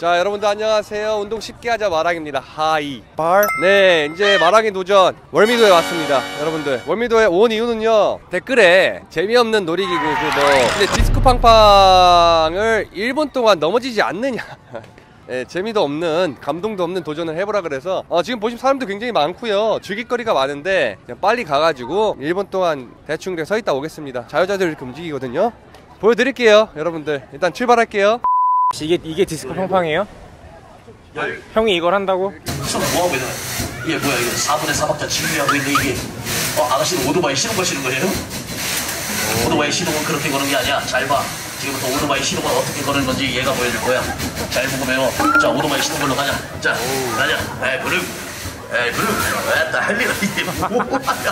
자, 여러분들 안녕하세요. 운동 쉽게 하자 마랑입니다. 하이 발. 네, 이제 마랑의 도전 월미도에 왔습니다. 여러분들 월미도에 온 이유는요, 댓글에 재미없는 놀이기구 근데 디스크 팡팡을 1분 동안 넘어지지 않느냐 네, 재미도 없는, 감동도 없는 도전을 해보라 그래서 지금 보시면 사람도 굉장히 많고요, 즐길거리가 많은데 그냥 빨리 가가지고 1분 동안 대충 이렇게 서있다 오겠습니다. 자유자재로 이렇게 움직이거든요. 보여드릴게요. 여러분들 일단 출발할게요. 이게 디스코 팡팡이에요? 형이 이걸 한다고? 뭐하고 있는 거야? 이게 뭐야, 이거 4분의 4박자 진루하고 있는데 이게 아가씨는 오토바이 시동 거시는 거예요? 오토바이 시동은 그렇게 거는 게 아니야. 잘 봐. 지금부터 오토바이 시동을 어떻게 거는 건지 얘가 보여줄 거야. 잘 보고 배워. 자, 오토바이 시동 걸로 가자. 자, 가자. 에이 그룹 왜다 할 일은 이게 뭐야.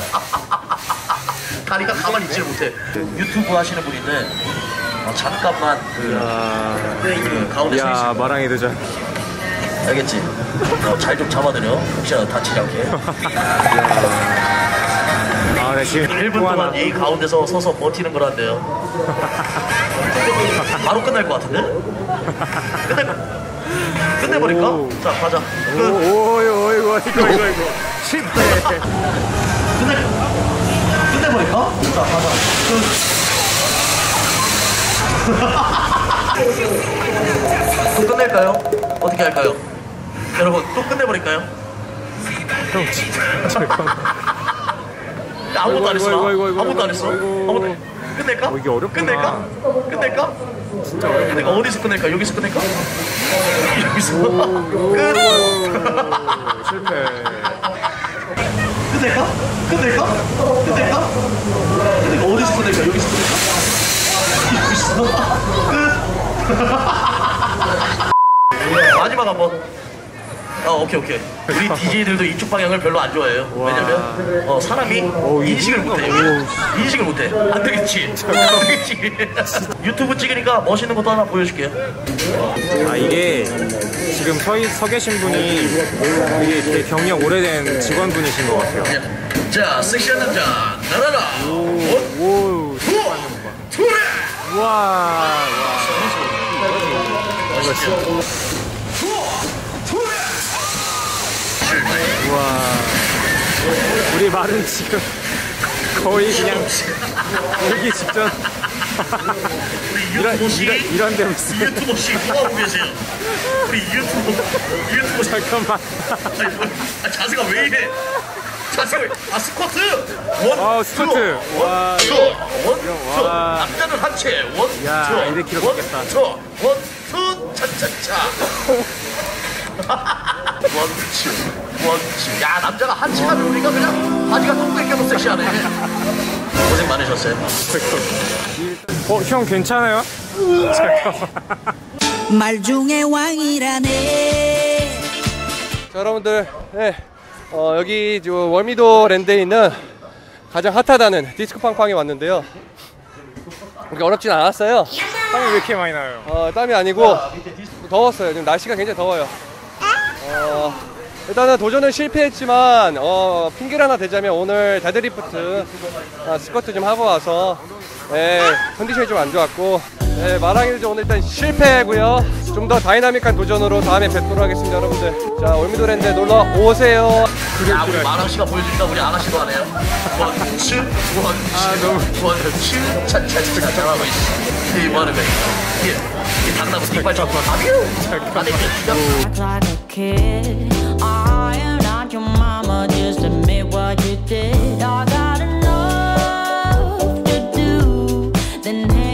다리가 가만히 있질 못해. 유튜브 하시는 분인데 잠깐만 그 가운데 서 있을 거야. 마랑의 도전. 알겠지? 잘 좀 잡아드려. 혹시나 다치지 않게. 네, 지금 1분 동안 이 가운데서 서서 버티는 거란데요. 바로 끝날 것 같은데? 끝내버릴까? 자, 가자. 이거 실패. 끝내버릴까? 자, 가자. 또 끝낼까요? 어떻게 할까요? 여러분, 또 끝내버릴까요? 형 진짜 아무것도 안 했어. 아무것도 안 했어. 끝낼까? 이게 어렵구나. 끝낼까? 진짜 어렵구나. 내가 어디서 끝낼까? 여기서 끝낼까? 여기서 끝. 실패. 끝낼까? 어디서 끝낼까? 여기서 끝낼까? 여기서 끝. 마지막 한번. 오케이. 우리 DJ들도 이쪽 방향을 별로 안 좋아해요. 왜냐면 사람이 인식을 못해. 안 되겠지. 유튜브 찍으니까 멋있는 것도 하나 보여줄게요. 이게 지금 서 계신 분이 이게 되게 경력 오래된 직원분이신 것 같아요. 자, 섹시한 남자 나라라. 오, 투레. 와. 와, 우리 말은 지금 거의 그냥 울기 직전. 이런 데 무슨 유튜버씨 뭐 하고 계세요? 우리 유튜버 잠깐만. 자세가 왜 이래? 스쿼트! 스쿼트! 와, 남자는 한채 야, 이래 길었겠다. 원투 차차차. 원투. 야, 남자가 한치가 우리가 그냥 바지가 똥 뺏겨도 섹시하네. 고생 많으셨어요. 형 괜찮아요? 말 중에 왕이라네. 자, 여러분들, 네, 여기 월미도 랜드에 있는 가장 핫하다는 디스크 팡팡에 왔는데요. 그렇게 어렵진 않았어요. 땀이 왜 이렇게 많이 나요? 땀이 아니고 더웠어요. 지금 날씨가 굉장히 더워요. 일단은 도전은 실패했지만 핑계를 하나 대자면 오늘 데드리프트 스쿼트 좀 하고 와서 컨디션이 좀 안 좋았고 마랑이 도전 오늘 일단 실패고요. 좀 더 다이나믹한 도전으로 다음에 뵙도록 하겠습니다. 여러분들, 자, 월미도 랜드에 놀러 오세요. 야, 우리 마랑씨가 보여주니까 우리 아가씨도 하네요. 원츠 차차차 하고 있어. 이 뭐하는 거야? 이 당나무 뒷발 잡고 아니 Like a kid, I am not your mama. Just admit what you did. I got enough to do. Then